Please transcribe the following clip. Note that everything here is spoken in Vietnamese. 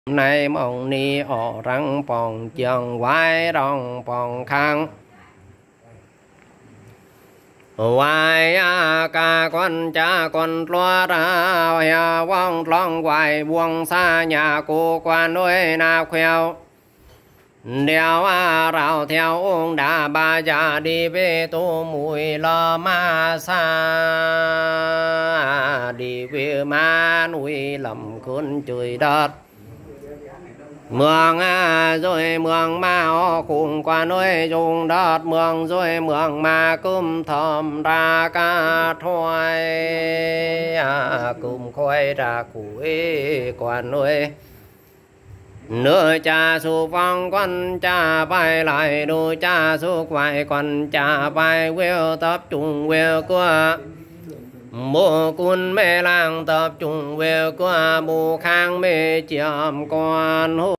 nay mong ni ở răng bòng trường quái rong bòng khang hoài ca con cha con loa ra ya vong long hoài buông xa nhà cô quan nuôi na kheo đeo rào theo ông đã ba già đi về tô mùi lo ma xa đi về ma nuôi lầm cơn trời đất mường rồi mường ma cùng qua nuôi dùng đất mường rồi mường ma cơm thầm ra ca thoai cơm khói ra củi qua nuôi nửa cha su phong con cha bay lại đôi cha su quay con cha bay quêu tập trung quêu qua mô cun mê lang tập trung quêu qua mô khang mê chiếm con